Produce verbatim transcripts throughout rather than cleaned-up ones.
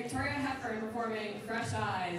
Victoria Hepburn performing Fresh Eyes.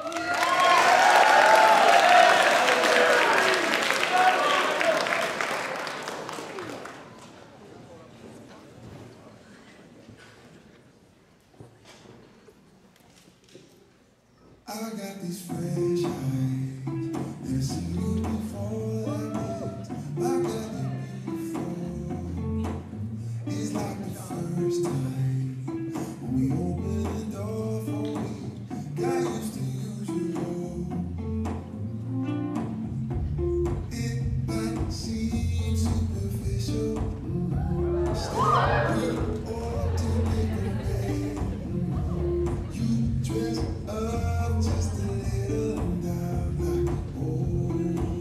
I got these fresh eyes, never seen you before like this. I got you before. It's like the first time when we opened the door for me. Got used to usual. It might seem superficial, mm-hmm. Stop it or to make a way. Mm-hmm. You dress up just a little down like, oh,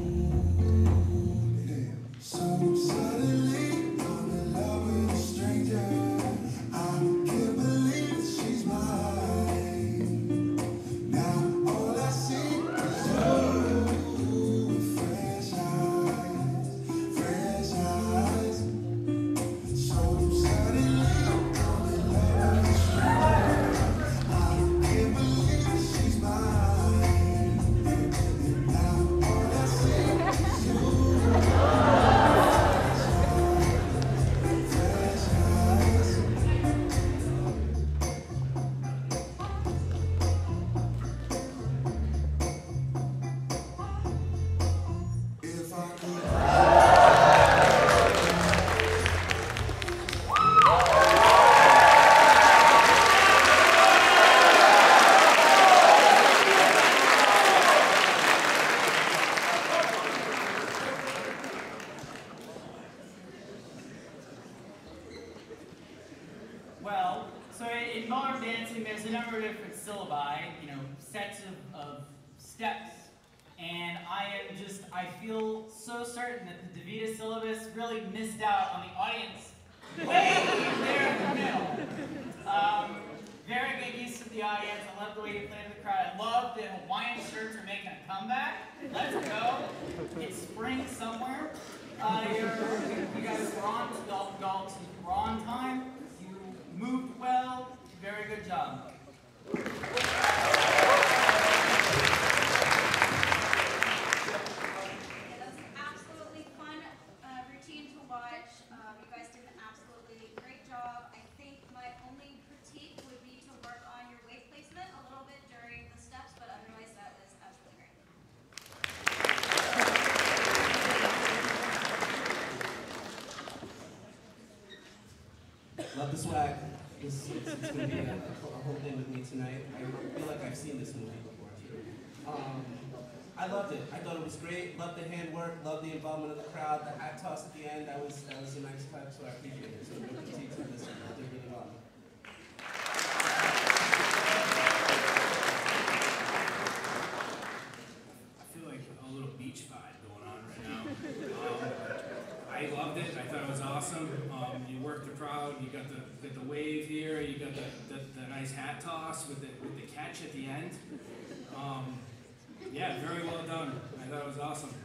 yeah. So suddenly I'm in love with a stranger. I can't believe that she's mine. Now all I see is you with fresh eyes, fresh eyes. So suddenly I'm in love with a stranger. I can't believe that she's mine. And now all I see is you, fresh eyes. If I could. Well, so in modern dancing, there's a number of different syllabi, you know, sets of, of steps, and I am just, I feel so certain that the Davida syllabus really missed out on the audience way there in the middle. Um, very good use of the audience. I love the way you played with the crowd. I love that Hawaiian shirts are making a comeback. Let's go. It's spring somewhere. Uh, you're, you guys were on, y'all, y'all were on time. You moved well. Very good job. Yeah, that was an absolutely fun uh, routine to watch. Um, you guys did an absolutely great job. I think my only critique would be to work on your weight placement a little bit during the steps, but otherwise that was absolutely great. Love the swag. This, it's, it's going to be a, a whole thing with me tonight. I feel like I've seen this movie before too. Um, I loved it. I thought it was great. Loved the handwork. Loved the involvement of the crowd. The hat toss at the end. That was that was a nice touch. So I appreciate it. So no critiques on this. I did really well. I feel like a little beach vibe going on right now. Um, I loved it. I thought it was awesome. Um, you worked the crowd. You got the got the wave here. You got the, the, the nice hat toss with the with the catch at the end. Um, yeah, very well done. I thought it was awesome.